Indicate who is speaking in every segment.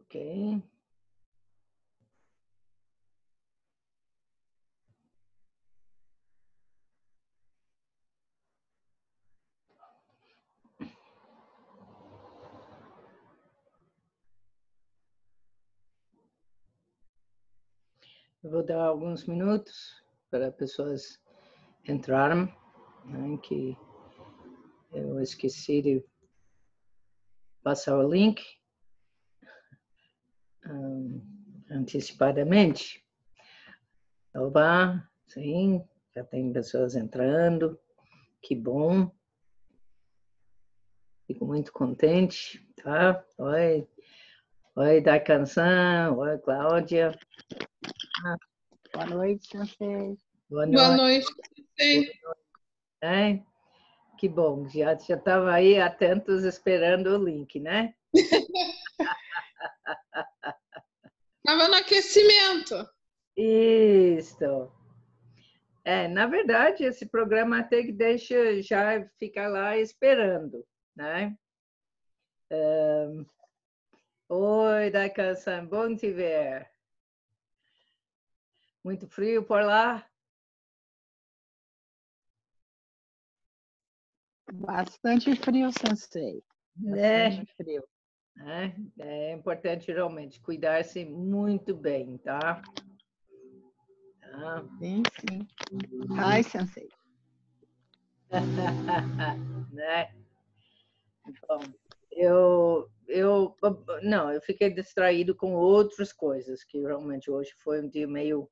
Speaker 1: Ok. Eu vou dar alguns minutos para pessoas entrarem, né, que eu esqueci de passar o link antecipadamente. Oba, sim, já tem pessoas entrando, que bom. Fico muito contente, tá? Oi, Daikan-san, oi, Cláudia.
Speaker 2: Boa noite, Sensei.
Speaker 1: Boa
Speaker 3: Boa
Speaker 1: noite.
Speaker 3: noite.
Speaker 1: É, que bom, já estava aí atentos esperando o link, né?
Speaker 3: Estava no aquecimento.
Speaker 1: Isso. Na verdade, esse programa até que deixa já ficar lá esperando, né? Oi, Daikan-san, bom te ver. Muito frio por lá?
Speaker 2: Bastante frio, Sensei. Bastante frio.
Speaker 1: É importante realmente cuidar-se muito bem, tá?
Speaker 2: Sim, sim. Ai, Sensei.
Speaker 1: Né? Bom, não, eu fiquei distraído com outras coisas, que realmente hoje foi um dia meio...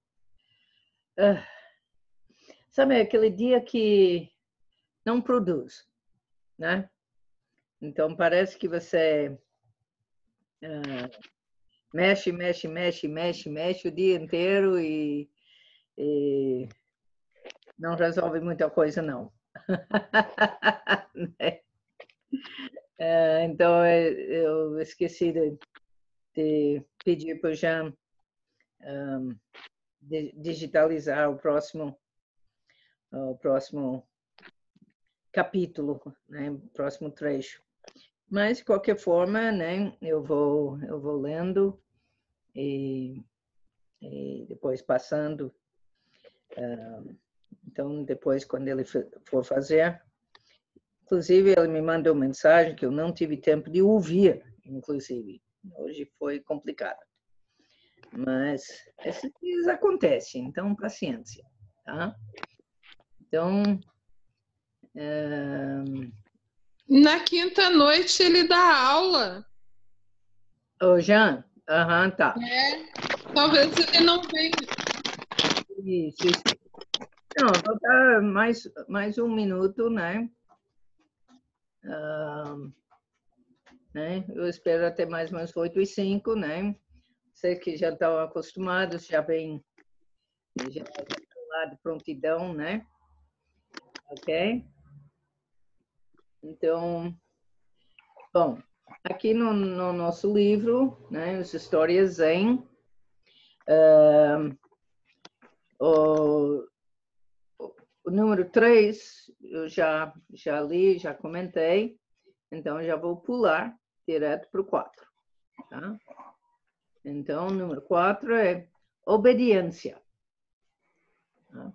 Speaker 1: sabe, aquele dia que não produz, né? Então, parece que você mexe o dia inteiro e não resolve muita coisa, não. Então, eu esqueci de pedir para o Jean digitalizar o próximo capítulo, né? O próximo trecho. Mas, de qualquer forma, né, eu vou lendo e depois passando. Então, depois, quando ele for fazer... Inclusive, ele me mandou mensagem que eu não tive tempo de ouvir, inclusive. Hoje foi complicado. Mas essas coisas acontecem, então paciência, tá? Então...
Speaker 3: Na quinta-noite ele dá aula.
Speaker 1: Ô, Jean? Tá.
Speaker 3: Talvez ele não venha.
Speaker 1: Isso. Não, vou dar mais um minuto, né? Eu espero até mais umas 8h05, né? Vocês que já estão acostumados, já vem lá de prontidão, né? Ok? Então, bom, aqui no nosso livro, né, as histórias Zen, o número 3, eu já li, já comentei, então já vou pular direto para o 4. Tá? Então, o número 4 é obediência. Tá?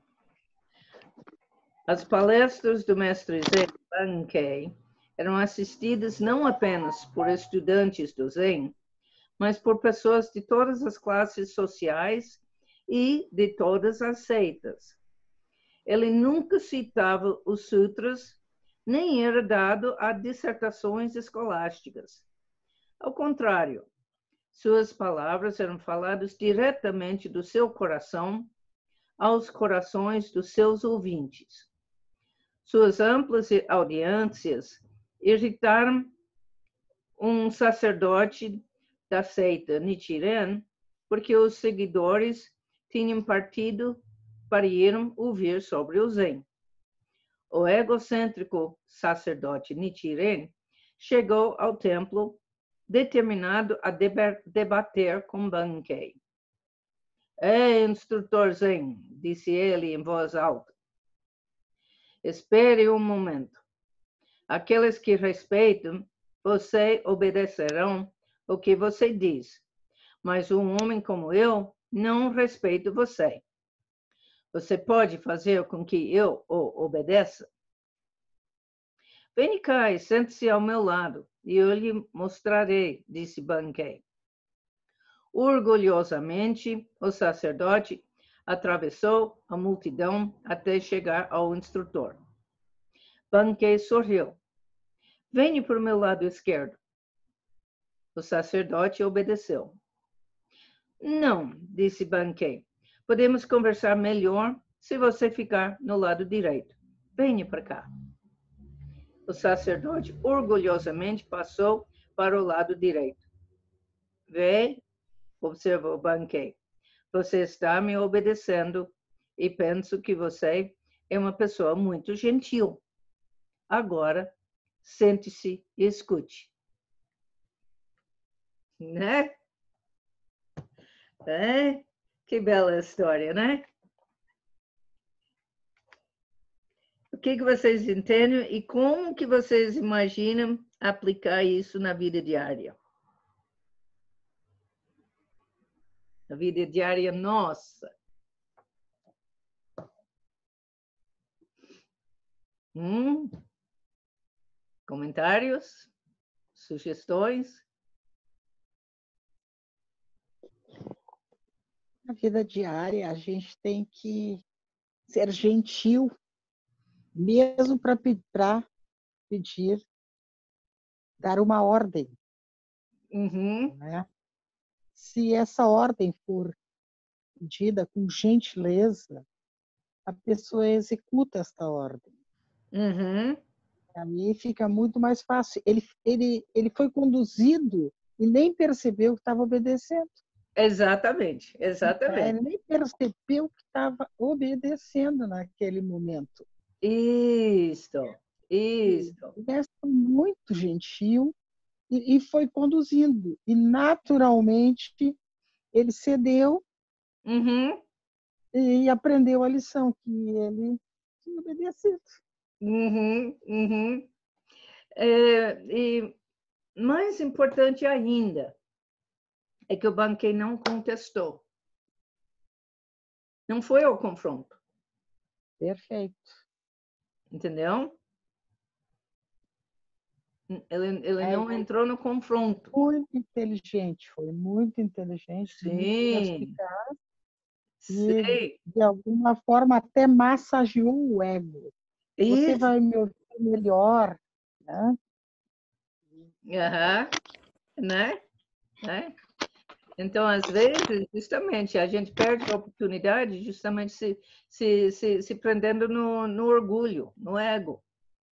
Speaker 1: As palestras do mestre Zen Bankei eram assistidas não apenas por estudantes do Zen, mas por pessoas de todas as classes sociais e de todas as seitas. Ele nunca citava os sutras, nem era dado a dissertações escolásticas. Ao contrário, suas palavras eram faladas diretamente do seu coração aos corações dos seus ouvintes. Suas amplas audiências irritaram um sacerdote da seita Nichiren, porque os seguidores tinham partido para ir ouvir sobre o Zen. O egocêntrico sacerdote Nichiren chegou ao templo determinado a debater com Bankei. Instrutor Zen, disse ele em voz alta. Espere um momento. Aqueles que respeitam você obedecerão o que você diz, mas um homem como eu não respeito você. Você pode fazer com que eu o obedeça? Vem cá e sente-se ao meu lado, e eu lhe mostrarei, disse Bankei. Orgulhosamente, o sacerdote atravessou a multidão até chegar ao instrutor. Bankei sorriu. Venha para o meu lado esquerdo. O sacerdote obedeceu. Não, disse Bankei. Podemos conversar melhor se você ficar no lado direito. Venha para cá. O sacerdote orgulhosamente passou para o lado direito. Vê, observou Bankei. Você está me obedecendo e penso que você é uma pessoa muito gentil. Agora, sente-se e escute. Né? É? Que bela história, né? O que vocês entendem e como que vocês imaginam aplicar isso na vida diária? Na vida diária nossa. Comentários? Sugestões?
Speaker 2: Na vida diária, a gente tem que ser gentil, mesmo para pedir, dar uma ordem. Né? Se essa ordem for pedida com gentileza, a pessoa executa esta ordem. Aí fica muito mais fácil. Ele foi conduzido e nem percebeu que estava obedecendo.
Speaker 1: Exatamente, exatamente.
Speaker 2: Ele nem percebeu que estava obedecendo naquele momento.
Speaker 1: Isso.
Speaker 2: Ele foi muito gentil e foi conduzindo. E, naturalmente, ele cedeu e aprendeu a lição, que ele tinha obedecido.
Speaker 1: E mais importante ainda é que o Bankei não contestou. Não foi ao confronto.
Speaker 2: Perfeito.
Speaker 1: Entendeu? Ele não entrou no confronto.
Speaker 2: Muito inteligente, foi muito inteligente.
Speaker 1: Sim.
Speaker 2: Muito eficaz, e, de alguma forma, até massageou o ego.
Speaker 1: Isso.
Speaker 2: Você vai me ouvir melhor, né?
Speaker 1: Né? Então, às vezes, justamente, a gente perde a oportunidade justamente se prendendo no orgulho, no ego.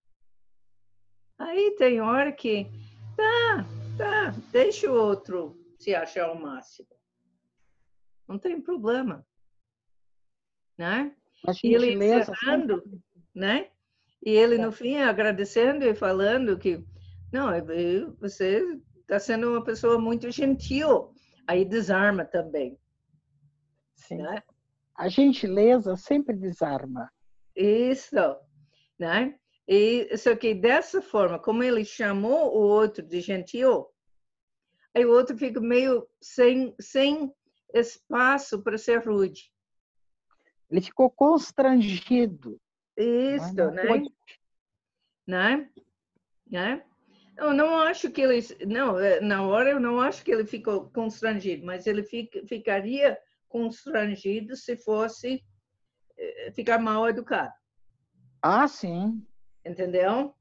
Speaker 1: Aí tem hora que, deixa o outro se achar o máximo. Não tem problema. Né? E ele encerrando, né? E ele, no fim, agradecendo e falando que, não, você está sendo uma pessoa muito gentil. Aí desarma também.
Speaker 2: Sim.
Speaker 1: Né?
Speaker 2: A gentileza sempre desarma.
Speaker 1: Isso, né? E só que dessa forma, como ele chamou o outro de gentil, aí o outro fica meio sem espaço para ser rude.
Speaker 2: Ele ficou constrangido.
Speaker 1: Isso, né? Eu não acho que ele... Não, na hora eu não acho que ele ficou constrangido, mas ele ficaria constrangido se fosse ficar mal educado.
Speaker 2: Ah, sim.
Speaker 1: Entendeu?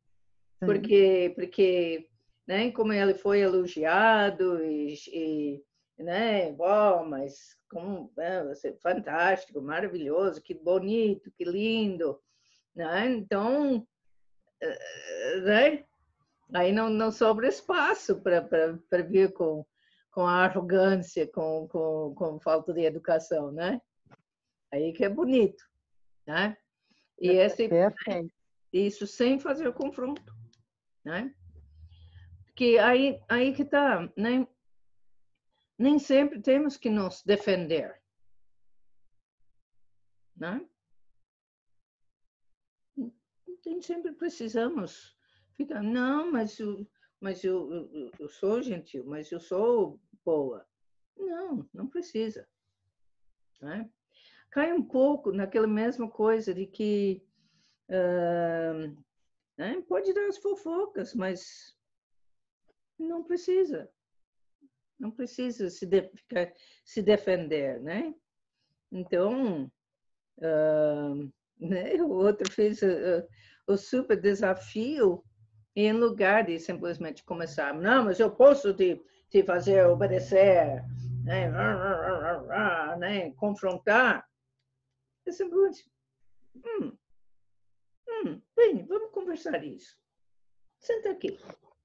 Speaker 1: Porque né, como ele foi elogiado e né, mas como você fantástico, maravilhoso, que bonito, que lindo, né? Então, né? Aí não sobra espaço para vir com a arrogância, com falta de educação, né? Aí que é bonito, né? E isso sem fazer o confronto, né? Porque aí que tá, né? Nem sempre temos que nos defender, né? Nem sempre precisamos ficar, não, mas eu sou gentil, mas eu sou boa. Não precisa. Né? Cai um pouco naquela mesma coisa de que né? Pode dar as fofocas, mas não precisa. Não precisa se defender, né? Então, né? O outro fez o super desafio e em lugar de simplesmente começar, não, mas eu posso te fazer obedecer, né? Né? Confrontar, é simplesmente, bem, vamos conversar isso. Senta aqui.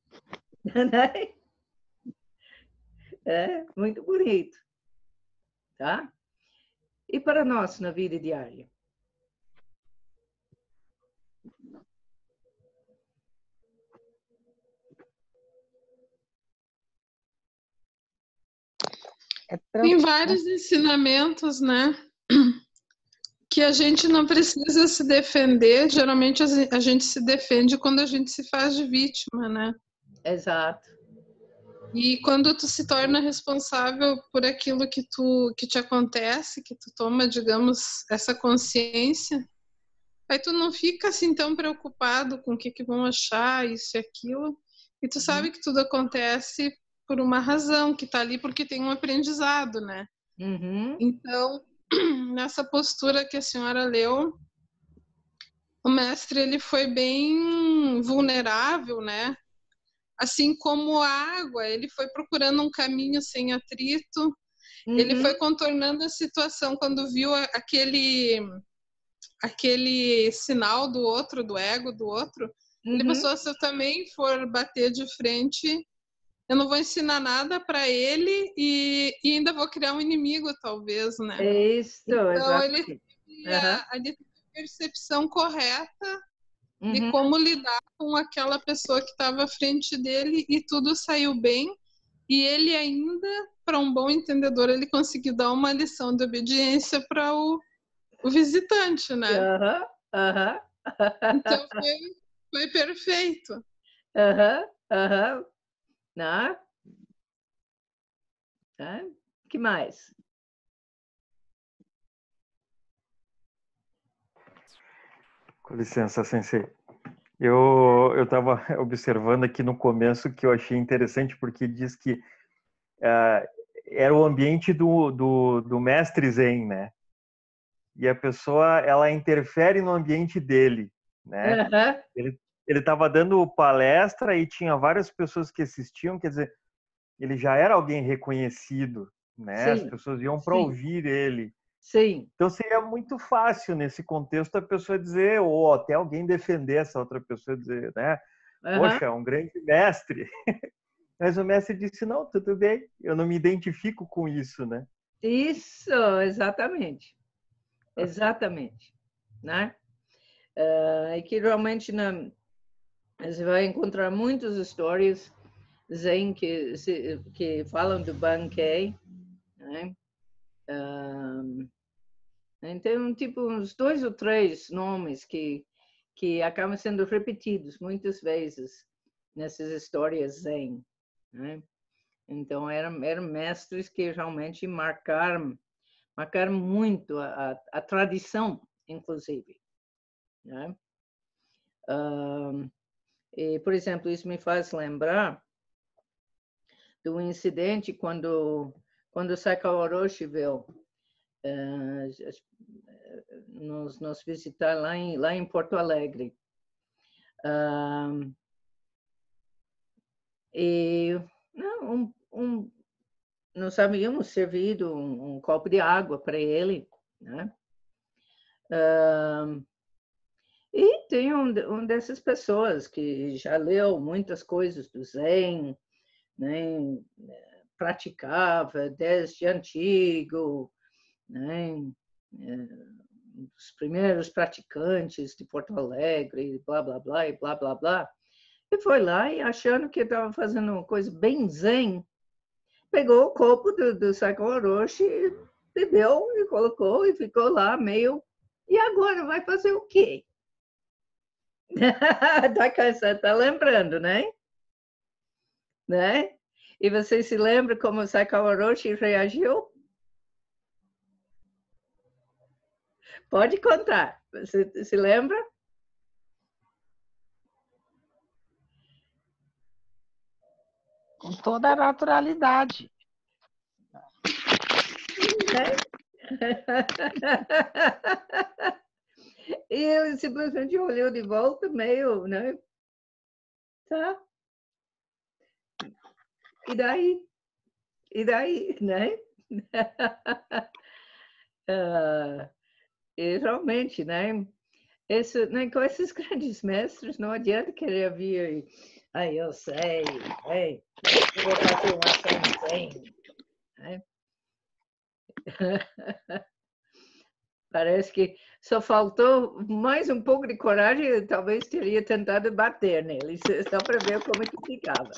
Speaker 1: É muito bonito, tá? E para nós na vida diária?
Speaker 3: Tem vários ensinamentos, né? Que a gente não precisa se defender. Geralmente a gente se defende quando a gente se faz de vítima, né?
Speaker 1: Exato.
Speaker 3: E quando tu se torna responsável por aquilo que te acontece, que tu toma, digamos, essa consciência, aí tu não fica assim tão preocupado com o que vão achar, isso e aquilo. E tu sabe que tudo acontece por uma razão, que tá ali porque tem um aprendizado, né?
Speaker 1: Uhum.
Speaker 3: Então, nessa postura que a senhora leu, o mestre ele foi bem vulnerável, né? Assim como a água, ele foi procurando um caminho sem atrito, ele foi contornando a situação quando viu aquele sinal do outro, do ego do outro, ele pensou, se eu também for bater de frente, eu não vou ensinar nada para ele e ainda vou criar um inimigo, talvez, né?
Speaker 1: É isso,
Speaker 3: então,
Speaker 1: exatamente.
Speaker 3: Ele teve a percepção correta de como lidar com aquela pessoa que estava à frente dele e tudo saiu bem. E ele ainda, para um bom entendedor, ele conseguiu dar uma lição de obediência para o visitante, né? Então foi perfeito.
Speaker 1: Né? Que mais?
Speaker 4: Com licença, Sensei. Eu estava observando aqui no começo que eu achei interessante, porque diz que era o ambiente do mestre Zen, né? E a pessoa, ela interfere no ambiente dele, né? Ele estava dando palestra e tinha várias pessoas que assistiam, quer dizer, ele já era alguém reconhecido, né? As pessoas iam para ouvir ele.
Speaker 1: Sim.
Speaker 4: Então seria muito fácil nesse contexto a pessoa dizer, ou até alguém defender essa outra pessoa, dizer, né? Poxa, é um grande mestre. Mas o mestre disse, não, tudo bem, eu não me identifico com isso, né?
Speaker 1: Isso, exatamente. Exatamente. Né? E que realmente você vai encontrar muitas histórias Zen que falam do Bankei, né? Então, tipo, uns 2 ou 3 nomes que acabam sendo repetidos muitas vezes nessas histórias Zen, né? Então, eram mestres que realmente marcaram muito a tradição, inclusive, né? E, por exemplo, isso me faz lembrar do incidente quando Sakao Orochi veio nos visitar lá em Porto Alegre. E nós havíamos servido um copo de água para ele, né? E tem um dessas pessoas que já leu muitas coisas do Zen, né? Praticava desde antigo, né? Os primeiros praticantes de Porto Alegre, blá, blá, blá, e blá, blá, blá. E foi lá e achando que estava fazendo uma coisa bem zen, pegou o copo do Sakao Orochi, bebeu e colocou e ficou lá meio... E agora vai fazer o quê? Tá lembrando, né? E você se lembra como Sakao Orochi reagiu? Pode contar. Você se lembra?
Speaker 2: Com toda a naturalidade.
Speaker 1: E ele simplesmente olhou de volta, meio, né? Tá. E daí? E daí, né? E realmente, né? Né? Com esses grandes mestres, não adianta querer vir e, eu sei, eu vou fazer uma ação zen, né? Parece que só faltou mais um pouco de coragem, eu talvez teria tentado bater nele, só para ver como que ficava.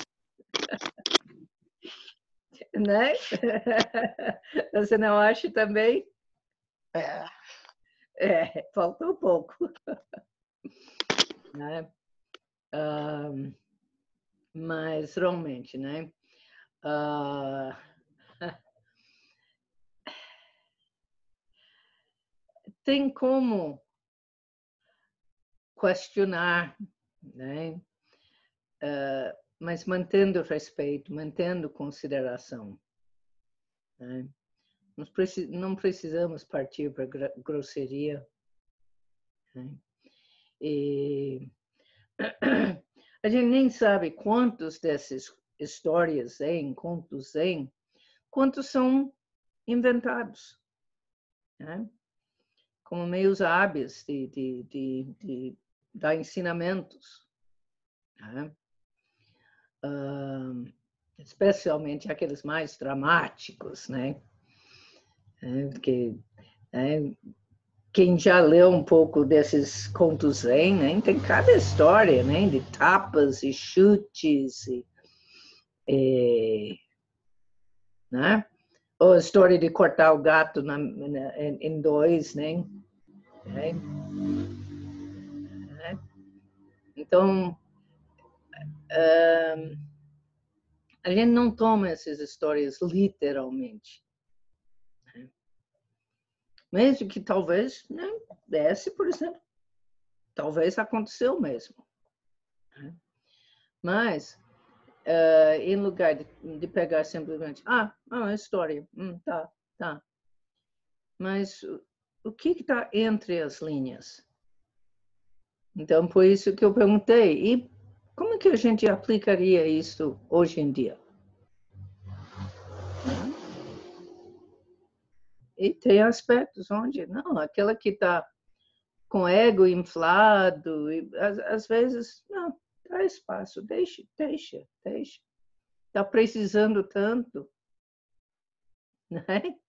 Speaker 1: Né? Você não acha também? Faltou pouco. Né? Mas realmente, né? Tem como questionar, né? Mas mantendo respeito, mantendo consideração. Né? Não precisamos partir para grosseria. Né? E a gente nem sabe quantos dessas histórias zen, contos zen, quantos são inventados, né? Como meios hábeis de dar ensinamentos, né? Especialmente aqueles mais dramáticos, né? Porque quem já leu um pouco desses contos zen, né? Tem cada história, né? De tapas e chutes, né? Ou a história de cortar o gato em dois, né? Então, a gente não toma essas histórias literalmente. Mesmo que talvez, né, desse, por exemplo, talvez aconteceu mesmo. Mas, em lugar de pegar simplesmente, história, tá. Mas o que está entre as linhas? Então, por isso que eu perguntei, e como que a gente aplicaria isso hoje em dia? E tem aspectos onde, não, aquela que está com ego inflado, e, às vezes, não, dá espaço, deixa. Está precisando tanto, né?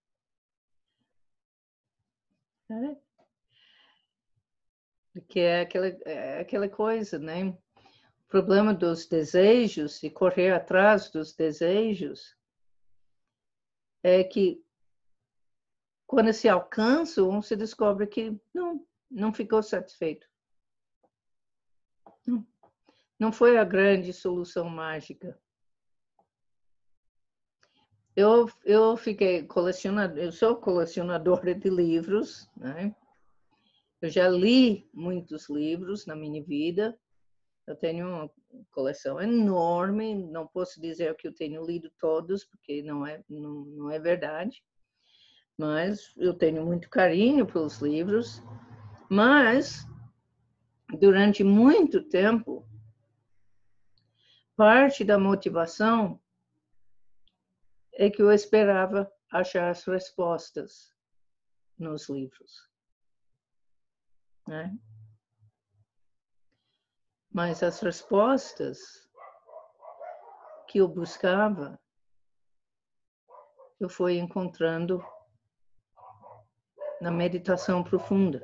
Speaker 1: Que é aquela coisa, né? O problema dos desejos e correr atrás dos desejos é que quando se alcançam, se descobre que não ficou satisfeito. Não foi a grande solução mágica. Eu sou colecionadora de livros, né? Eu já li muitos livros na minha vida. Eu tenho uma coleção enorme, não posso dizer que eu tenho lido todos, porque não é verdade. Mas eu tenho muito carinho pelos livros. Mas, durante muito tempo, parte da motivação é que eu esperava achar as respostas nos livros, né? Mas as respostas que eu buscava, eu fui encontrando na meditação profunda.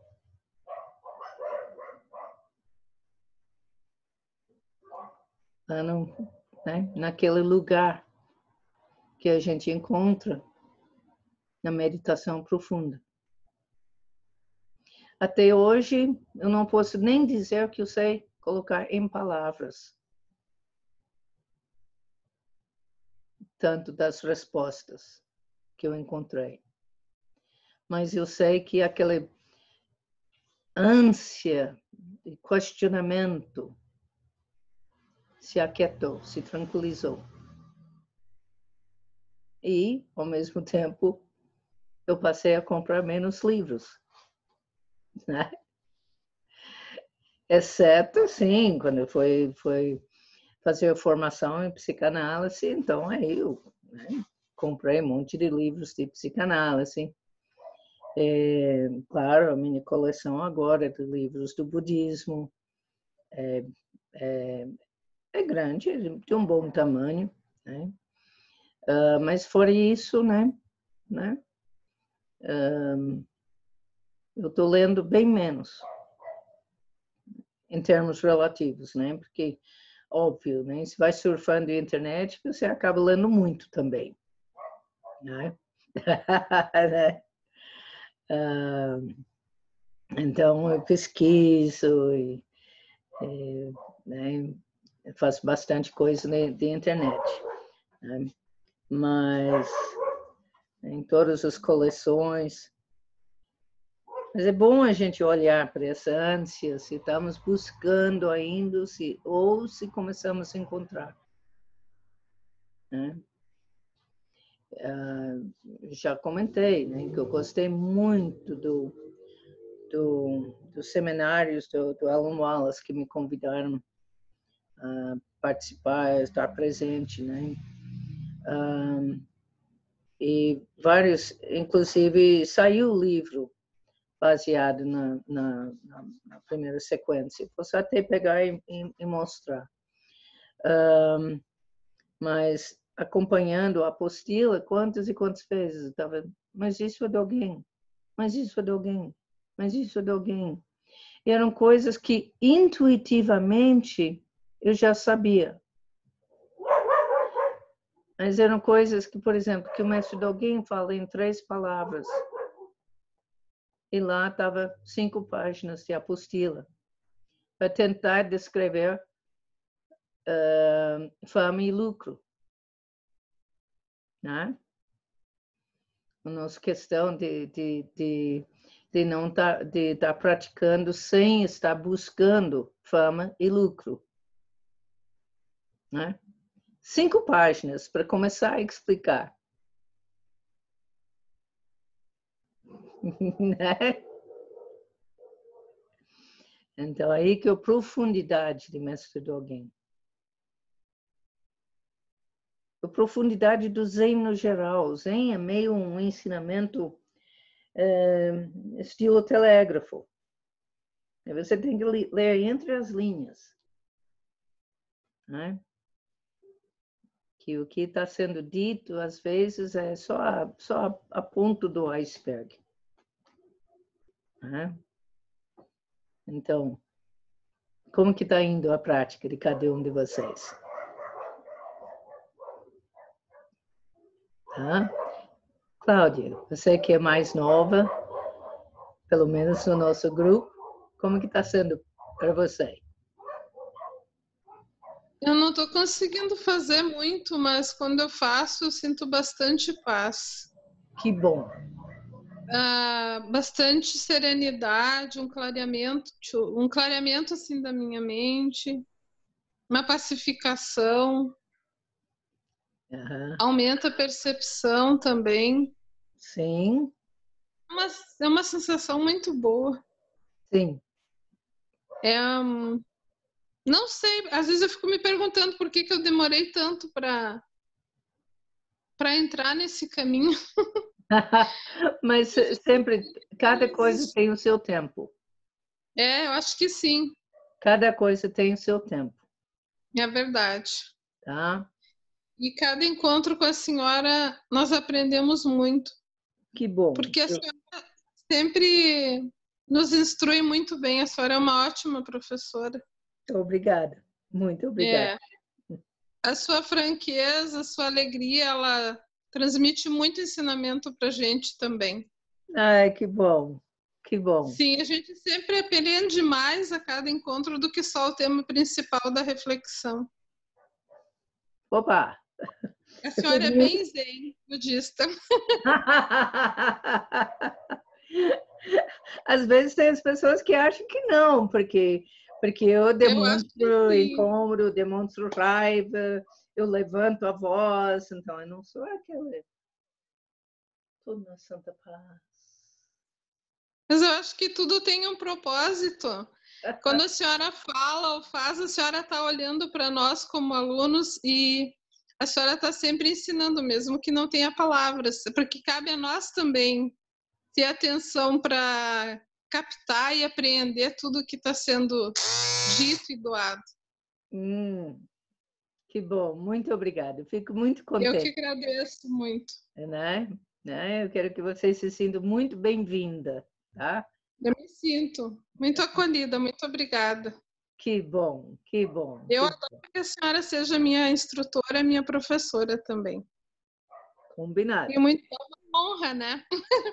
Speaker 1: Naquele lugar que a gente encontra na meditação profunda. Até hoje, eu não posso nem dizer que eu sei colocar em palavras. tanto das respostas que eu encontrei. Mas eu sei que aquela ânsia de questionamento se aquietou, se tranquilizou. E, ao mesmo tempo, eu passei a comprar menos livros, né? Exceto, sim, quando eu fui fazer a formação em psicanálise, então aí eu, né, comprei um monte de livros de psicanálise. Claro, a minha coleção agora de livros do budismo é grande, de um bom tamanho, né? Mas fora isso, né? Eu estou lendo bem menos, em termos relativos, né? Porque, óbvio, né? Se vai surfando na internet, você acaba lendo muito também, né? Então, eu pesquiso né? Eu faço bastante coisa de internet, né? Mas em todas as coleções. Mas é bom a gente olhar para essa ânsia, se estamos buscando ainda, ou se começamos a encontrar, né? Já comentei, né, que eu gostei muito dos seminários do Alan Wallace, que me convidaram a participar, a estar presente, né? E vários, inclusive, saiu o livro baseado na primeira sequência. Posso até pegar e mostrar. Mas acompanhando a apostila, quantas e quantas vezes eu estava, mas isso é de alguém, mas isso é de alguém, mas isso é de alguém. E eram coisas que intuitivamente eu já sabia. Mas eram coisas que, por exemplo, que o mestre de alguém fala em 3 palavras. E lá estava 5 páginas de apostila para tentar descrever fama e lucro, né? A nossa questão de não estar praticando sem estar buscando fama e lucro, né? 5 páginas para começar a explicar. Né? Então, aí que é a profundidade de mestre de alguém. A profundidade do Zen no geral. O Zen é meio um ensinamento estilo telégrafo. Você tem que ler entre as linhas, né? Que o que está sendo dito, às vezes, é só a ponta do iceberg, né? Então, como que está indo a prática de cada um de vocês? Tá? Cláudia, você que é mais nova, pelo menos no nosso grupo, como que está sendo para você?
Speaker 3: Eu não estou conseguindo fazer muito, mas quando eu faço, eu sinto bastante paz.
Speaker 1: Que bom.
Speaker 3: Bastante serenidade, um clareamento assim da minha mente, uma pacificação, aumenta a percepção também.
Speaker 1: Sim.
Speaker 3: É uma sensação muito boa.
Speaker 1: Sim.
Speaker 3: Não sei, às vezes eu fico me perguntando por que eu demorei tanto para entrar nesse caminho.
Speaker 1: Mas sempre, cada coisa tem o seu tempo.
Speaker 3: Eu acho que sim.
Speaker 1: Cada coisa tem o seu tempo.
Speaker 3: É verdade.
Speaker 1: Tá?
Speaker 3: E cada encontro com a senhora, nós aprendemos muito.
Speaker 1: Que bom.
Speaker 3: Porque a senhora sempre nos instrui muito bem. A senhora é uma ótima professora.
Speaker 1: Obrigada. Muito obrigada.
Speaker 3: A sua franqueza, a sua alegria, ela transmite muito ensinamento para a gente também.
Speaker 1: Ai, que bom. Que bom.
Speaker 3: Sim, a gente sempre aprende mais a cada encontro do que só o tema principal da reflexão.
Speaker 1: Opa!
Speaker 3: A senhora é bem zen, budista.
Speaker 1: Às vezes tem as pessoas que acham que não, porque eu demonstro incômodo, demonstro raiva, eu levanto a voz, então eu não sou aquela. Tudo na santa paz.
Speaker 3: Mas eu acho que tudo tem um propósito. Quando a senhora fala ou faz, a senhora está olhando para nós como alunos e a senhora está sempre ensinando, mesmo que não tenha palavras, porque cabe a nós também ter atenção para captar e apreender tudo que está sendo dito e doado.
Speaker 1: Que bom, muito obrigada. Fico muito contente.
Speaker 3: Eu que agradeço muito.
Speaker 1: Né? Eu quero que vocês se sintam muito bem-vinda, tá?
Speaker 3: Eu me sinto muito acolhida, muito obrigada.
Speaker 1: Que bom, que bom.
Speaker 3: Eu adoro que a senhora seja minha instrutora, minha professora também.
Speaker 1: Combinado.
Speaker 3: E muita honra, né?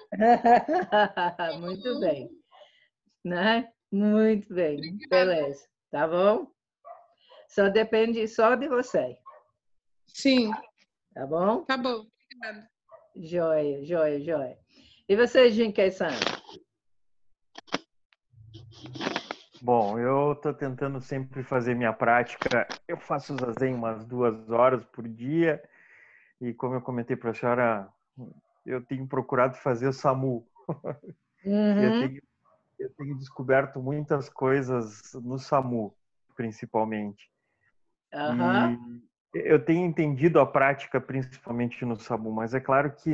Speaker 1: Muito bem. Né? Muito bem. Obrigada. Beleza. Tá bom? Só depende só de você.
Speaker 3: Sim.
Speaker 1: Tá bom?
Speaker 3: Tá bom. Obrigada.
Speaker 1: Joia, joia, joia. E você, Jinkei-san?
Speaker 4: Bom, eu estou tentando sempre fazer minha prática. Eu faço zazen umas 2 horas por dia. E como eu comentei para a senhora, eu tenho procurado fazer o SAMU. Eu tenho descoberto muitas coisas no SAMU, principalmente. E eu tenho entendido a prática principalmente no SAMU, mas é claro que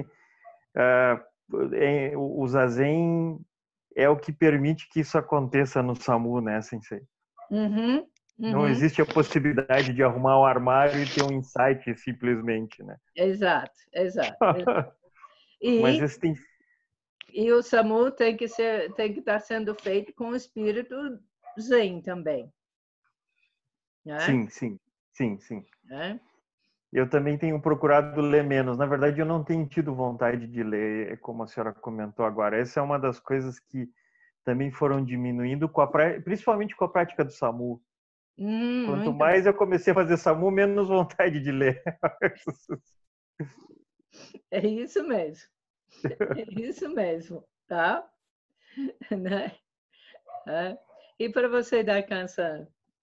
Speaker 4: o zazen é o que permite que isso aconteça no SAMU, né, Sensei? Não existe a possibilidade de arrumar um armário e ter um insight simplesmente, né?
Speaker 1: Exato, exato.
Speaker 4: Mas esse tem...
Speaker 1: E o SAMU tem que estar sendo feito com o espírito zen também. Né?
Speaker 4: Sim.
Speaker 1: É?
Speaker 4: Eu também tenho procurado ler menos. Na verdade, eu não tenho tido vontade de ler, como a senhora comentou agora. Essa é uma das coisas que também foram diminuindo, principalmente com a prática do SAMU. Quanto mais eu comecei a fazer SAMU, menos vontade de ler.
Speaker 1: É isso mesmo. É isso mesmo, tá? Né? E para você, Daikan-san?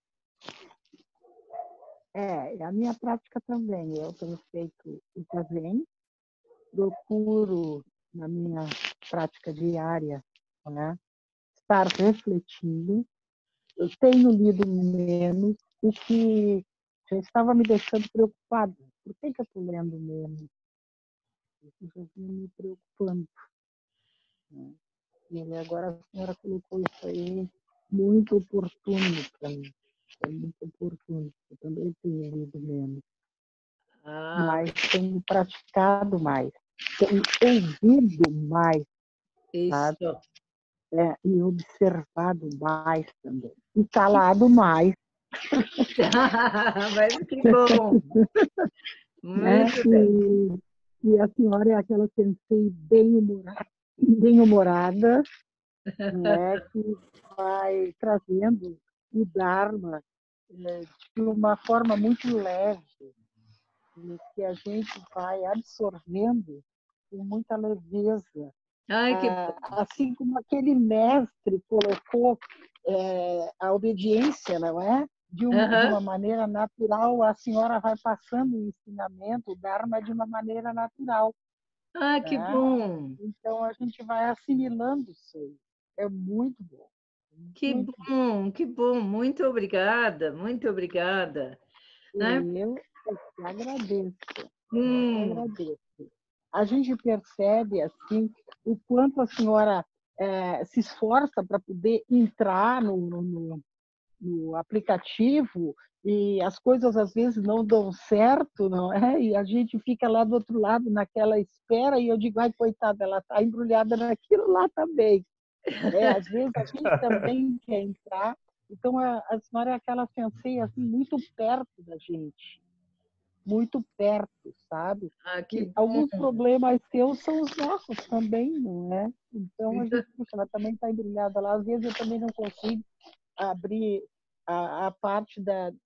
Speaker 2: A minha prática também. Eu tenho feito o zazen, procuro, na minha prática diária, né, estar refletindo. Eu tenho lido menos, o que já estava me deixando preocupada. Por que eu estou lendo menos? Isso já vinha me preocupando. Né? E agora a senhora colocou isso aí muito oportuno para mim. É muito oportuno. Eu também tenho lido menos. Mas tenho praticado mais. Tenho ouvido mais.
Speaker 1: Isso.
Speaker 2: E observado mais também. E calado mais.
Speaker 1: Mas que bom! Muito bem.
Speaker 2: E a senhora é aquela sensei bem-humorada, né, que vai trazendo o Dharma de uma forma muito leve, que a gente vai absorvendo com muita leveza. Assim como aquele mestre colocou a obediência, não é? De uma maneira natural, a senhora vai passando o ensinamento, o Dharma, de uma maneira natural.
Speaker 1: Que bom!
Speaker 2: Então, a gente vai assimilando isso aí. É muito bom.
Speaker 1: Que bom. Muito obrigada, muito obrigada.
Speaker 2: Eu agradeço. Eu agradeço. A gente percebe, assim, o quanto a senhora se esforça para poder entrar no aplicativo e as coisas às vezes não dão certo, não é? E a gente fica lá do outro lado naquela espera e eu digo, ai, coitada, ela está embrulhada naquilo lá também. Às vezes a gente também quer entrar. Então a senhora é aquela sensei assim, muito perto da gente. Muito perto, sabe?
Speaker 1: Que
Speaker 2: alguns problemas seus são os nossos também, não é? Então a gente, puxa, ela também está embrulhada lá. Às vezes eu também não consigo abrir a parte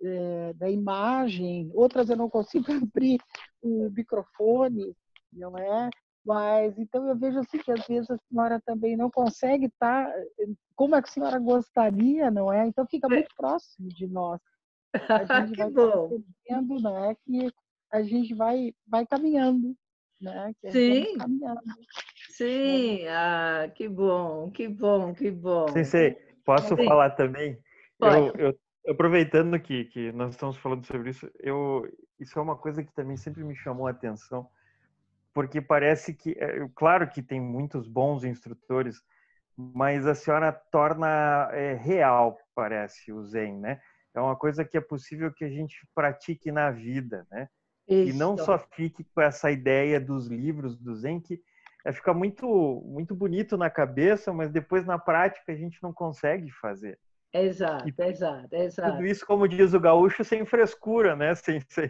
Speaker 2: da imagem, outras eu não consigo abrir o microfone, não é? Mas, então, eu vejo assim que às vezes a senhora também não consegue estar como é que a senhora gostaria, não é? Então, fica muito próximo de nós. A gente
Speaker 1: Que
Speaker 2: vai
Speaker 1: bom.
Speaker 2: percebendo, né, que a gente vai caminhando, né? Que estamos
Speaker 1: Sim,
Speaker 2: caminhando.
Speaker 1: sim. Ah, que bom, que bom, que bom.
Speaker 4: Sensei, posso
Speaker 1: Sim,
Speaker 4: falar também?
Speaker 1: pode.
Speaker 4: Eu aproveitando que nós estamos falando sobre isso, isso é uma coisa que também sempre me chamou a atenção, porque parece que, claro que tem muitos bons instrutores, mas a senhora torna real, parece, o Zen, né? É uma coisa que é possível que a gente pratique na vida, né? E não
Speaker 1: Isso.
Speaker 4: só fique com essa ideia dos livros do Zen, que fica muito, muito bonito na cabeça, mas depois na prática a gente não consegue fazer. E
Speaker 1: Exato, exato,
Speaker 4: tudo
Speaker 1: exato.
Speaker 4: isso, como diz o gaúcho, sem frescura, né? Sem...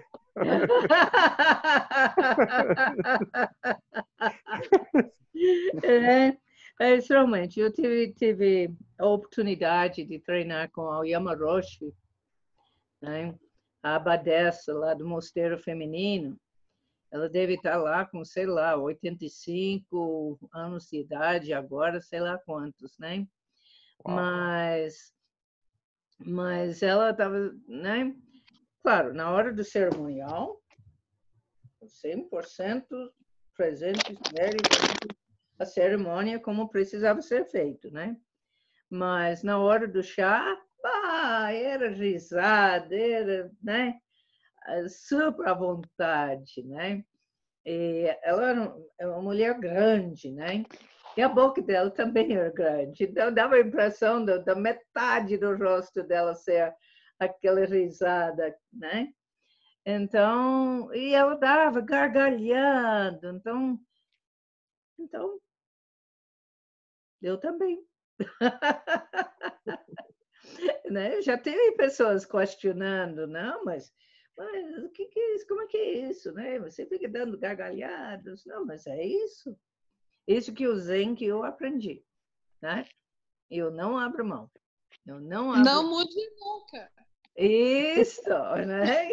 Speaker 1: Realmente, eu tive a oportunidade de treinar com a Oyama Roshi, né? A abadesa lá do Mosteiro Feminino. Ela deve estar lá com, sei lá, 85 anos de idade agora, sei lá quantos, né? Mas ela estava, né? Claro, na hora do cerimonial, 100% presente, sério, a cerimônia como precisava ser feito, né? Mas na hora do chá, era risada, era, né? Super à vontade, né? E ela era uma mulher grande, né? E a boca dela também era grande. Então, dava a impressão da metade do rosto dela ser aquela risada, né? Então, e ela dava gargalhando. Então eu também. Né? Já teve pessoas questionando, não, mas o que é isso? Como é que é isso? Né? Você fica dando gargalhadas. Não, mas é isso. Isso que o Zen que eu aprendi. Né? Eu não abro mão. Eu não abro
Speaker 3: Não
Speaker 1: mão.
Speaker 3: mude nunca.
Speaker 1: Isso, né?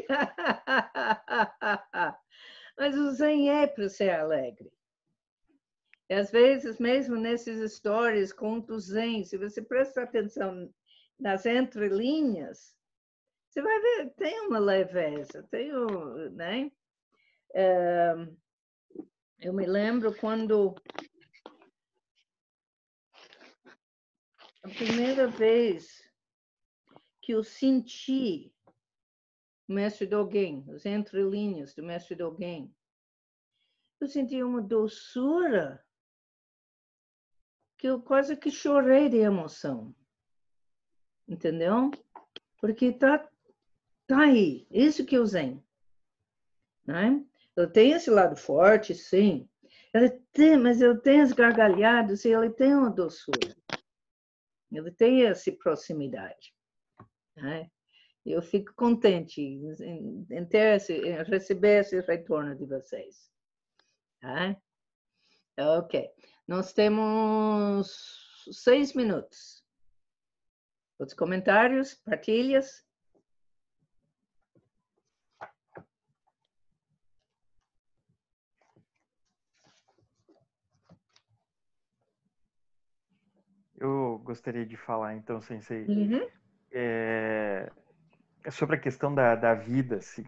Speaker 1: Mas o Zen é para ser alegre. E às vezes, mesmo nesses stories, contos Zen, se você prestar atenção nas entrelinhas, você vai ver, tem uma leveza, né? Eu me lembro quando a primeira vez que eu senti o mestre Dogen, as entrelinhas do mestre Dogen, eu senti uma doçura que eu quase que chorei de emoção. Entendeu? Porque tá aí, isso que é o Zen. Né? Eu tenho esse lado forte, sim. Mas eu tenho as gargalhadas e ele tem uma doçura. Ele tem essa proximidade. Né? Eu fico contente em receber esse retorno de vocês. Tá? Ok. Nós temos 6 minutos. Outros comentários, partilhas?
Speaker 4: Eu gostaria de falar, então, Sensei,
Speaker 1: Uhum.
Speaker 4: sobre a questão da vida, assim.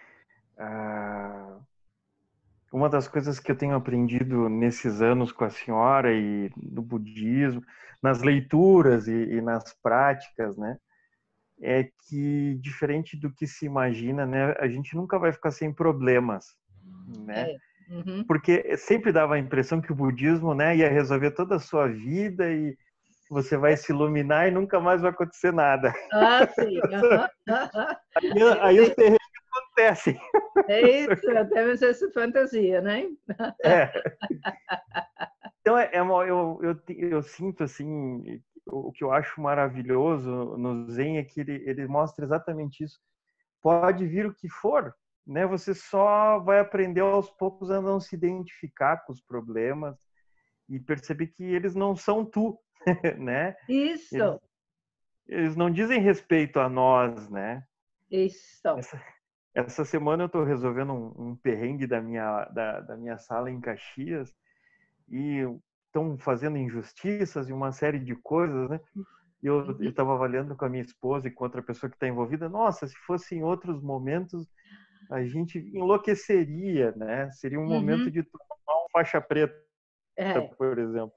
Speaker 4: Uma das coisas que eu tenho aprendido nesses anos com a senhora e no budismo, nas leituras e nas práticas, né, é que, diferente do que se imagina, né, a gente nunca vai ficar sem problemas, né?
Speaker 1: Uhum.
Speaker 4: Porque sempre dava a impressão que o budismo, né, ia resolver toda a sua vida e você vai se iluminar e nunca mais vai acontecer nada.
Speaker 1: Sim. Uhum.
Speaker 4: Aí os terrenos acontecem.
Speaker 1: É isso, temos essa fantasia, né?
Speaker 4: É. Então, eu sinto, assim, o que eu acho maravilhoso no Zen é que ele mostra exatamente isso. Pode vir o que for, né? Você só vai aprender aos poucos a não se identificar com os problemas e perceber que eles não são tu, né?
Speaker 1: Isso.
Speaker 4: Eles não dizem respeito a nós, né?
Speaker 1: Isso.
Speaker 4: Essa semana eu estou resolvendo um perrengue da minha sala em Caxias e estão fazendo injustiças e uma série de coisas, né? E eu estava avaliando com a minha esposa e com outra pessoa que está envolvida. Nossa, se fosse em outros momentos, a gente enlouqueceria, né? Seria um momento de tomar uma faixa preta, por exemplo.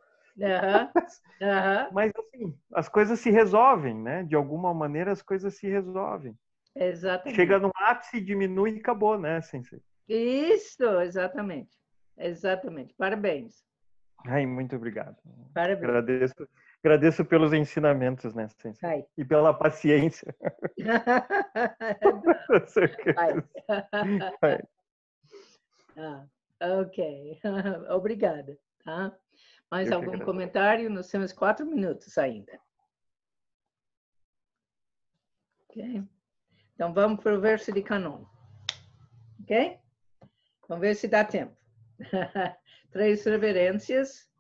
Speaker 4: Mas, assim, as coisas se resolvem, né? De alguma maneira, as coisas se resolvem.
Speaker 1: Exatamente.
Speaker 4: Chega no ápice, diminui e acabou, né, Sensei?
Speaker 1: Isso, exatamente. Exatamente. Parabéns.
Speaker 4: Ai, muito obrigado.
Speaker 1: Parabéns.
Speaker 4: Agradeço pelos ensinamentos, né, Sensei?
Speaker 1: Ai.
Speaker 4: E pela paciência.
Speaker 1: Ai. Ok. Obrigada. Tá? Mais algum comentário? Nós temos 4 minutos ainda. Ok? Então, vamos para o verso de Canon. Ok? Vamos ver se dá tempo. 3 reverências.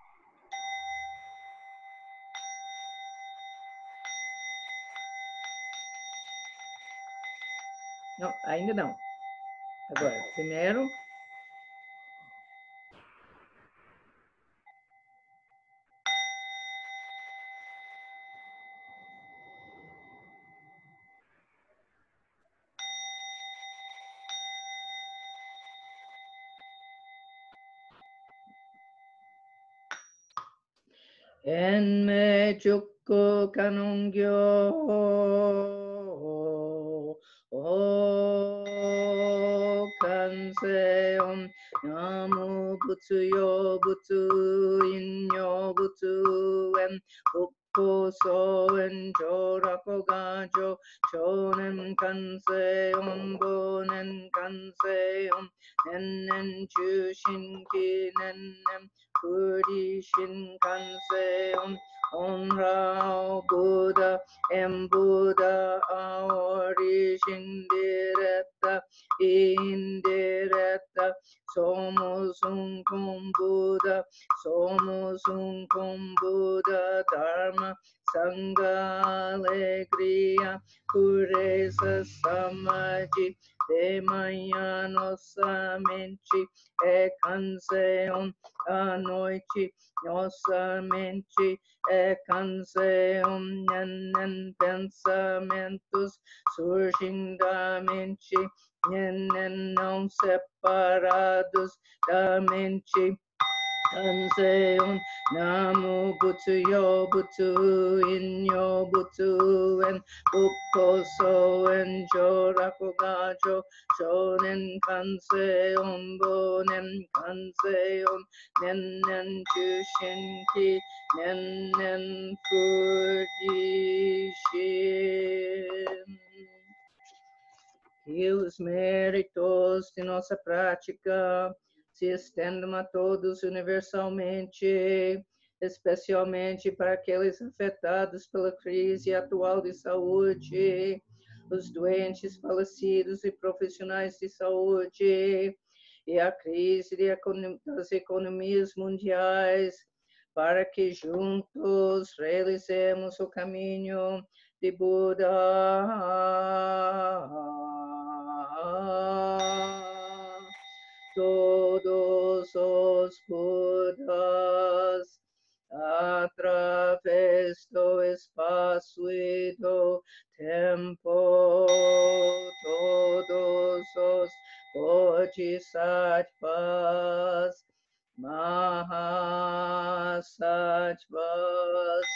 Speaker 1: Não, ainda não. Agora, primeiro. Enme chukku kanongyo o kanseon namu butsuyo butsu inyo butsu en ukkoso en jorako gajo shonen kanseon bonen kanseon nennen chushinki nennen Kuri Shinkanse Onrao Buddha Buddha Aori Shindiretta Indiretta Somo Sunkum Buddha Somo Sunkum Buddha Dharma Sangha Alegria Pureza Samaji Demaya Nossamente Canseon a noite nossamente canseon pensamentos surgem da mente não separados da mente Kanseon Namu Butsuyo Butsu Inyo Butsu En Bukkoso En Joraku Gajo Shonen Kanseon Bonen Kanseon Nennen Chushinki Nennen Fujishin. Que os méritos de nossa prática se estendam a todos universalmente, especialmente para aqueles afetados pela crise atual de saúde, os doentes falecidos e profissionais de saúde, e a crise das economias mundiais, para que juntos realizemos o caminho de Buda. Todos os Budas, através do espaço e do tempo, todos os Bodhisattvas, Mahasattvas,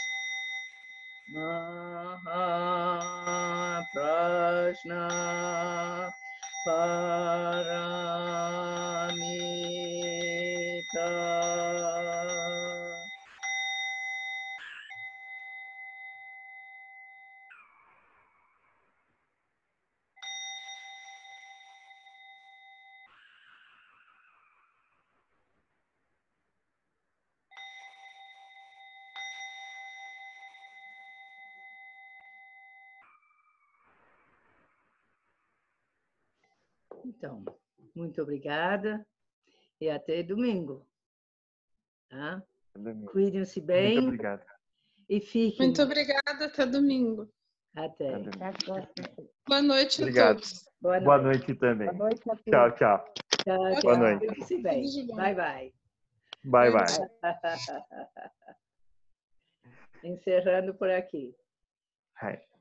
Speaker 1: Mahaprajna, Paramita. Então, muito obrigada e até domingo. Tá? Cuidem-se bem.
Speaker 4: Muito obrigado.
Speaker 1: E fiquem.
Speaker 3: Muito obrigada, até domingo.
Speaker 1: Até.
Speaker 2: Até a próxima.
Speaker 3: Boa noite
Speaker 4: Obrigado.
Speaker 3: a todos.
Speaker 4: Boa noite também.
Speaker 2: Boa noite a todos.
Speaker 4: Tchau, tchau.
Speaker 1: Tchau,
Speaker 4: Boa noite.
Speaker 1: Fique bem.
Speaker 3: Tudo de bom.
Speaker 1: Bye, bye.
Speaker 4: Bye, bye.
Speaker 1: Encerrando por aqui.
Speaker 4: Hai.